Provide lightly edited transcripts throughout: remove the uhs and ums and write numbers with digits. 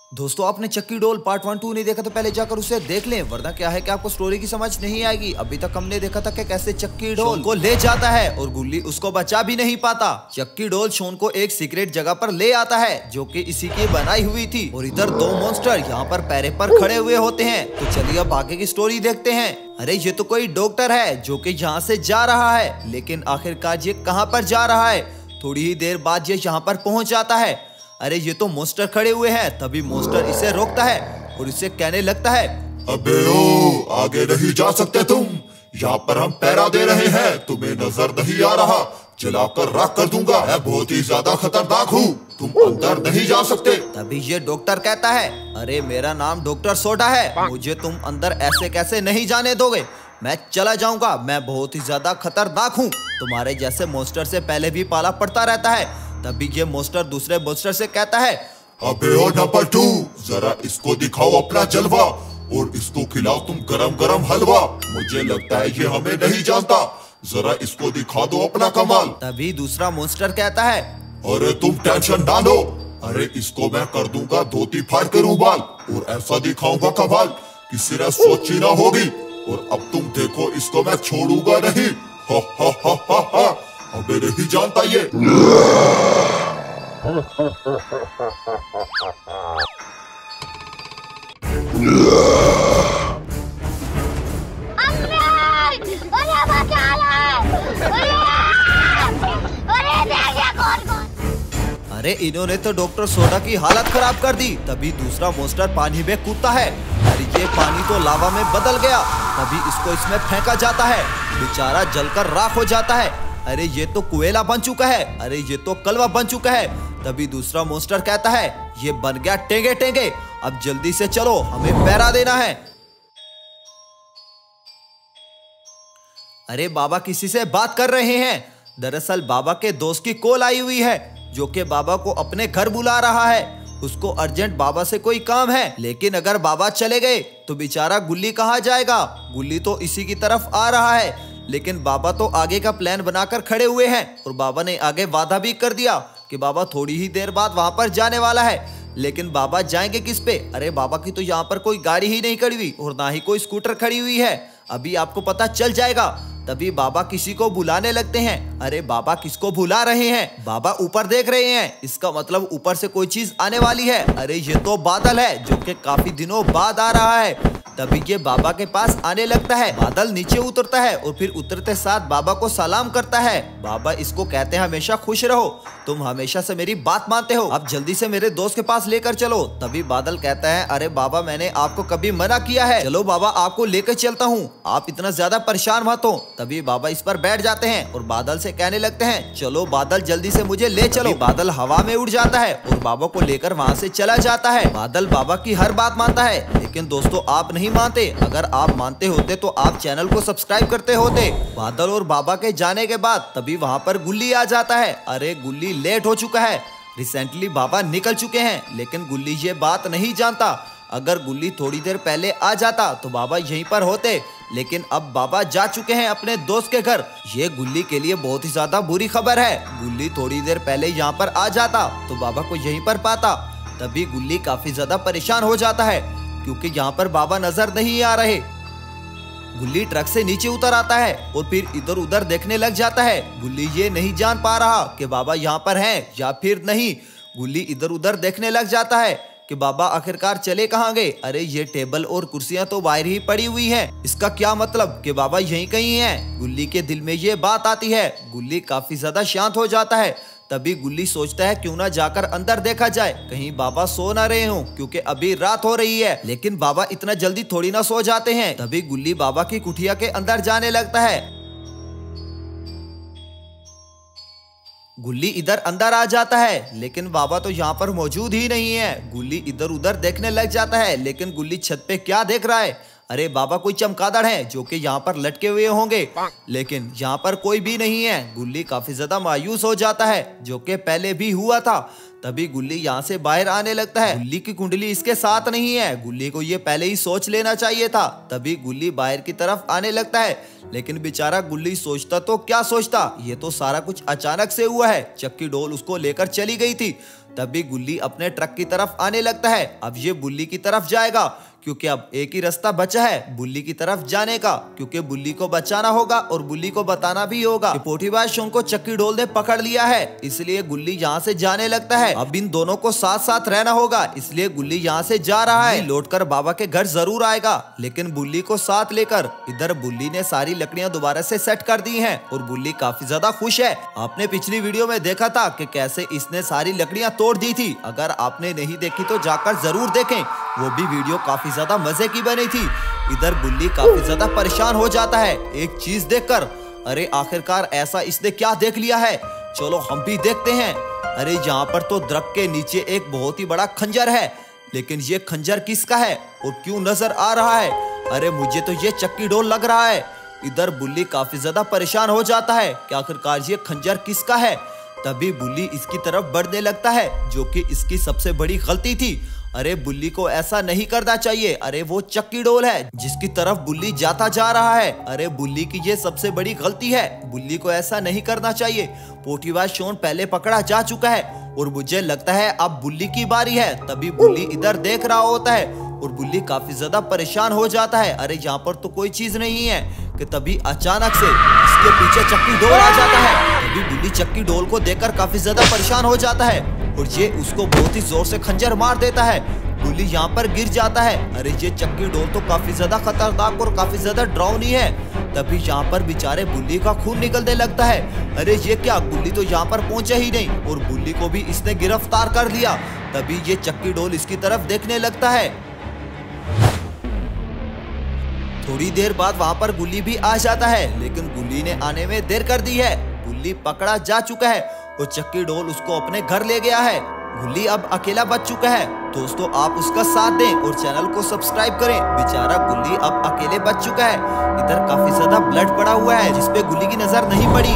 दोस्तों आपने चक्की डोल पार्ट 1 2 नहीं देखा तो पहले जाकर उसे देख लें, वरना क्या है कि आपको स्टोरी की समझ नहीं आएगी। अभी तक हमने देखा था कि कैसे चक्की डोल को ले जाता है और गुल्ली उसको बचा भी नहीं पाता। चक्की डोल शोन को एक सीक्रेट जगह पर ले आता है जो कि इसी की बनाई हुई थी और इधर दो मॉन्स्टर यहाँ पर पैरे पर खड़े हुए होते हैं। तो चलिए अब आगे की स्टोरी देखते हैं। अरे ये तो कोई डॉक्टर है जो कि यहाँ से जा रहा है, लेकिन आखिरकार ये कहाँ पर जा रहा है। थोड़ी ही देर बाद ये यहाँ पर पहुँच जाता है। अरे ये तो मॉन्स्टर खड़े हुए हैं। तभी मॉन्स्टर इसे रोकता है और इसे कहने लगता है, अबे ओ, आगे नहीं जा सकते तुम। यहाँ पर हम पहरा दे रहे हैं, तुम्हें नजर नहीं आ रहा, जलाकर राख कर दूंगा। मैं बहुत ही ज्यादा खतरनाक हूँ, तुम अंदर नहीं जा सकते। तभी ये डॉक्टर कहता है, अरे मेरा नाम डॉक्टर सोडा है, मुझे तुम अंदर ऐसे कैसे नहीं जाने दोगे। मैं चला जाऊंगा, मैं बहुत ही ज्यादा खतरनाक हूँ, तुम्हारे जैसे मॉन्स्टर से पहले भी पाला पड़ता रहता है। तभी ये मॉन्स्टर दूसरे मॉन्स्टर से कहता है, अबे ओ नंबर 2, जरा इसको दिखाओ अपना जलवा और इसको खिलाओ तुम गरम गरम हलवा। मुझे लगता है ये हमें नहीं जानता, जरा इसको दिखा दो अपना कमाल। तभी दूसरा मॉन्स्टर कहता है, अरे तुम टेंशन ना लो, अरे इसको मैं कर दूंगा धोती फाड़ कर उबाल और ऐसा दिखाऊंगा कमाल किसी ने सोची ना होगी। और अब तुम देखो इसको मैं छोड़ूंगा नहीं। हा हा हा हा हा, अबे नहीं जानता ये। अरे इन्होंने तो डॉक्टर सोडा की हालत खराब कर दी। तभी दूसरा मॉन्स्टर पानी में कूदता है। अरे ये पानी तो लावा में बदल गया। तभी इसको इसमें फेंका जाता है, बेचारा जलकर राख हो जाता है। अरे ये तो कोयला बन चुका है, अरे ये तो कलवा बन चुका है। तभी दूसरा मॉन्स्टर कहता है, ये बन गया टेंगे टेंगे, अब जल्दी से चलो, हमें पहरा देना है। अरे बाबा किसी से बात कर रहे हैं। दरअसल बाबा के दोस्त की कॉल आई हुई है जो कि बाबा को अपने घर बुला रहा है। उसको अर्जेंट बाबा से कोई काम है, लेकिन अगर बाबा चले गए तो बेचारा गुल्ली कहाँ जाएगा। गुल्ली तो इसी की तरफ आ रहा है, लेकिन बाबा तो आगे का प्लान बनाकर खड़े हुए हैं और बाबा ने आगे वादा भी कर दिया कि बाबा थोड़ी ही देर बाद वहां पर जाने वाला है। लेकिन बाबा जाएंगे किस पे। अरे बाबा की तो यहाँ पर कोई गाड़ी ही नहीं खड़ी हुई और ना ही कोई स्कूटर खड़ी हुई है, अभी आपको पता चल जाएगा। तभी बाबा किसी को बुलाने लगते हैं। अरे बाबा किसको बुला रहे हैं। बाबा ऊपर देख रहे हैं, इसका मतलब ऊपर से कोई चीज आने वाली है। अरे ये तो बादल है जो कि काफी दिनों बाद आ रहा है। तभी ये बाबा के पास आने लगता है। बादल नीचे उतरता है और फिर उतरते साथ बाबा को सलाम करता है। बाबा इसको कहते हैं, हमेशा खुश रहो, तुम हमेशा से मेरी बात मानते हो, अब जल्दी से मेरे दोस्त के पास लेकर चलो। तभी बादल कहता है, अरे बाबा मैंने आपको कभी मना किया है, चलो बाबा आपको लेकर चलता हूँ, आप इतना ज्यादा परेशान मत हो। तभी बाबा इस पर बैठ जाते हैं और बादल से कहने लगते हैं, चलो बादल जल्दी से मुझे ले चलो। बादल हवा में उड़ जाता है और बाबा को लेकर वहाँ से चला जाता है। बादल बाबा की हर बात मानता है, लेकिन दोस्तों आप नहीं मानते। अगर आप मानते होते तो आप चैनल को सब्सक्राइब करते होते। बादल और बाबा के जाने के बाद तभी वहाँ पर गुल्ली आ जाता है। अरे गुल्ली लेट हो चुका है, रिसेंटली बाबा निकल चुके हैं, लेकिन गुल्ली ये बात नहीं जानता। अगर गुल्ली थोड़ी देर पहले आ जाता तो बाबा यहीं पर होते, लेकिन अब बाबा जा चुके हैं अपने दोस्त के घर। ये गुल्ली के लिए बहुत ही ज्यादा बुरी खबर है। गुल्ली थोड़ी देर पहले यहाँ पर आ जाता तो बाबा को यहीं पर पाता। तभी गुल्ली काफी ज्यादा परेशान हो जाता है क्योंकि यहाँ पर बाबा नजर नहीं आ रहे। गुल्ली ट्रक से नीचे उतर आता है और फिर इधर उधर देखने लग जाता है। गुल्ली ये नहीं जान पा रहा कि बाबा यहाँ पर हैं या फिर नहीं। गुल्ली इधर उधर देखने लग जाता है कि बाबा आखिरकार चले कहाँ गए। अरे ये टेबल और कुर्सियां तो बाहर ही पड़ी हुई हैं, इसका क्या मतलब कि बाबा यहीं कहीं हैं। गुल्ली के दिल में ये बात आती है। गुल्ली काफी ज्यादा शांत हो जाता है। तभी गुल्ली सोचता है क्यों ना जाकर अंदर देखा जाए, कहीं बाबा सो ना रहे हों, क्योंकि अभी रात हो रही है। लेकिन बाबा इतना जल्दी थोड़ी ना सो जाते हैं। तभी गुल्ली बाबा की कुटिया के अंदर जाने लगता है। गुल्ली इधर अंदर आ जाता है, लेकिन बाबा तो यहाँ पर मौजूद ही नहीं है। गुल्ली इधर उधर देखने लग जाता है, लेकिन गुल्ली छत पे क्या देख रहा है। अरे बाबा कोई चमगादड़ है जो कि यहाँ पर लटके हुए होंगे, लेकिन यहाँ पर कोई भी नहीं है। गुल्ली काफी ज्यादा मायूस हो जाता है, जो कि पहले भी हुआ था। तभी गुल्ली यहाँ से बाहर आने लगता है। गुल्ली की कुंडली इसके साथ नहीं है, गुल्ली को ये पहले ही सोच लेना चाहिए था। तभी गुल्ली बाहर की तरफ आने लगता है, लेकिन बेचारा गुल्ली सोचता तो क्या सोचता, ये तो सारा कुछ अचानक से हुआ है। चक्की डोल उसको लेकर चली गई थी। तभी गुल्ली अपने ट्रक की तरफ आने लगता है। अब ये बुल्ली की तरफ जाएगा, क्योंकि अब एक ही रास्ता बचा है बुल्ली की तरफ जाने का, क्योंकि बुल्ली को बचाना होगा और बुल्ली को बताना भी होगा कि पोठीबाज शोन को चक्की डोल ने पकड़ लिया है। इसलिए गुल्ली यहाँ से जाने लगता है। अब इन दोनों को साथ साथ रहना होगा, इसलिए गुल्ली यहाँ से जा रहा है। लौटकर बाबा के घर जरूर आएगा, लेकिन बुल्ली को साथ लेकर। इधर बुल्ली ने सारी लकड़ियां दोबारा से सेट कर दी हैं और बुल्ली काफी ज्यादा खुश है। आपने पिछली वीडियो में देखा था कि कैसे इसने सारी लकड़ियां तोड़ दी थी। अगर आपने नहीं देखी तो जाकर जरूर देखें, वो भी वीडियो काफी ज्यादा मजे की बनी थी। इधर बुल्ली काफी ज्यादा परेशान हो जाता है एक चीज देखकर। अरे आखिरकार ऐसा इसने क्या देख लिया है, चलो हम भी देखते हैं। अरे यहाँ पर तो दरख्त के नीचे एक बहुत ही बड़ा खंजर है, लेकिन ये खंजर किसका है और क्यों नजर आ रहा है? अरे मुझे तो ये चक्की डोल लग रहा है। इधर बुल्ली काफी ज्यादा परेशान हो जाता है कि आखिरकार ये खंजर किसका है। तभी बुल्ली इसकी तरफ बढ़ने लगता है, जो कि इसकी सबसे बड़ी गलती थी। अरे बुल्ली को ऐसा नहीं करना चाहिए। अरे वो चक्की डोल है जिसकी तरफ बुल्ली जाता जा रहा है। अरे बुल्ली की ये सबसे बड़ी गलती है, बुल्ली को ऐसा नहीं करना चाहिए। पोठीबाज शोन पहले पकड़ा जा चुका है और मुझे लगता है अब बुल्ली की बारी है। तभी बुल्ली इधर देख रहा होता है और बुल्ली काफी ज्यादा परेशान हो जाता है। अरे यहाँ पर तो कोई चीज नहीं है कि तभी अचानक से इसके पीछे चक्की डोल आ जाता है। तभी बुल्ली चक्की डोल को देखकर काफी ज्यादा परेशान हो जाता है और ये उसको बहुत ही जोर से खंजर मार देता है। बुल्ली यहाँ पर गिर जाता है। अरे ये चक्की डोल तो काफी ज्यादा खतरनाक और काफी ज्यादा डरावनी है। तभी यहाँ पर बेचारे बुल्ली का खून निकलने लगता है। अरे ये क्या, बुल्ली तो यहाँ पर पहुंचे ही नहीं और बुल्ली को भी इसने गिरफ्तार कर लिया। तभी ये चक्की डोल इसकी तरफ देखने लगता है। थोड़ी देर बाद वहाँ पर गुल्ली भी आ जाता है, लेकिन गुल्ली ने आने में देर कर दी है। गुल्ली पकड़ा जा चुका है और चक्की डोल उसको अपने घर ले गया है। गुल्ली अब अकेला बच चुका है। दोस्तों आप उसका साथ दें और चैनल को सब्सक्राइब करें। बेचारा गुल्ली अब अकेले बच चुका है। इधर काफी ज्यादा ब्लड पड़ा हुआ है, जिसपे गुल्ली की नजर नहीं पड़ी।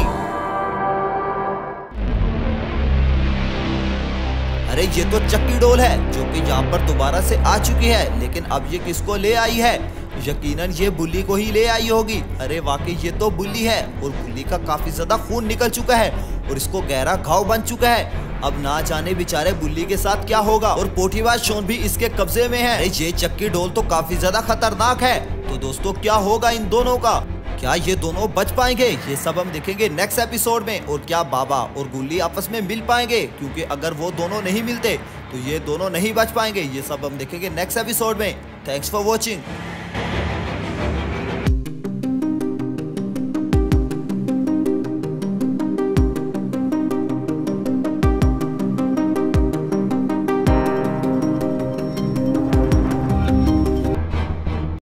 अरे ये तो चक्की डोल है जो कि यहाँ पर दोबारा से आ चुकी है, लेकिन अब ये किसको ले आई है? यकीनन ये बुल्ली को ही ले आई होगी। अरे वाकई ये तो बुल्ली है और बुल्ली का काफी ज्यादा खून निकल चुका है और इसको गहरा घाव बन चुका है। अब ना जाने बेचारे बुल्ली के साथ क्या होगा और पोठीबाज शोन भी इसके कब्जे में है। ये चक्की डोल तो काफी ज्यादा खतरनाक है। तो दोस्तों क्या होगा इन दोनों का? क्या ये दोनों बच पाएंगे? ये सब हम देखेंगे नेक्स्ट एपिसोड में। और क्या बाबा और गुल्ली आपस में मिल पाएंगे? क्योंकि अगर वो दोनों नहीं मिलते तो ये दोनों नहीं बच पाएंगे। ये सब हम देखेंगे नेक्स्ट एपिसोड में। Thanks for watching.